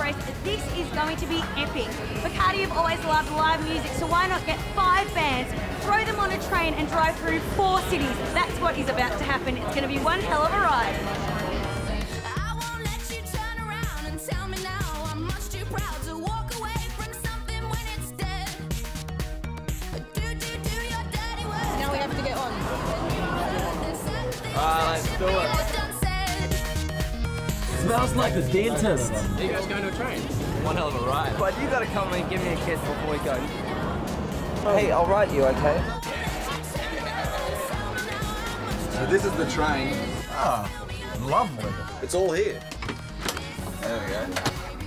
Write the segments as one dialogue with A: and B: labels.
A: Express, this is going to be epic. Bacardi have always loved live music, so why not get 5 bands, throw them on a train and drive through 4 cities? That's what is about to happen. It's going to be one hell of a ride.
B: I won't let you turn around and tell me now I'm much too proud to walk away from something when it's dead. Do your dirty work.
C: Now we have to get on.
D: Let's do it.
E: Smells like the dentist.
D: Are you guys going to a train? One hell of a ride.
F: But you gotta come and give me a kiss before we go. Hey, I'll write you, okay?
G: So this is the train.
E: Ah, lovely.
G: It's all here. There we go.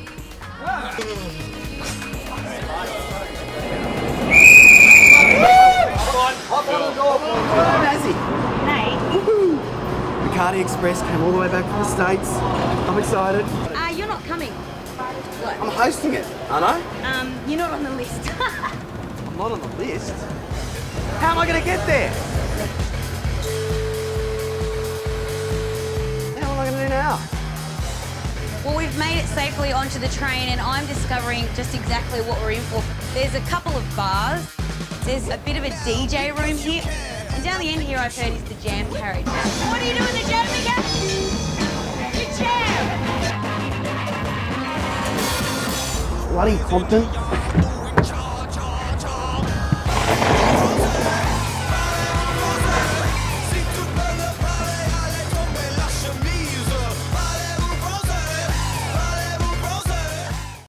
G: Hop on the door.
F: Mazzy.
A: Nate?
F: Bacardi Express came all the way back from the States. I'm excited.
A: You're not coming. What?
F: I'm hosting it, aren't I?
A: You're not on the list.
F: I'm not on the list. How am I gonna get there? What am I gonna do now?
A: Well, we've made it safely onto the train and I'm discovering just exactly what we're in for. There's a couple of bars. There's a bit of a DJ room here. And down the end here, I've heard, is the jam carriage. What are you doing, the jam again? The jam!
F: Bloody Compton.